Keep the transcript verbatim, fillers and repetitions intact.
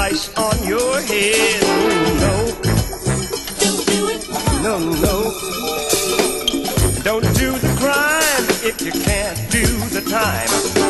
price on your head. No, no, no. Don't do the crime if you can't do the time.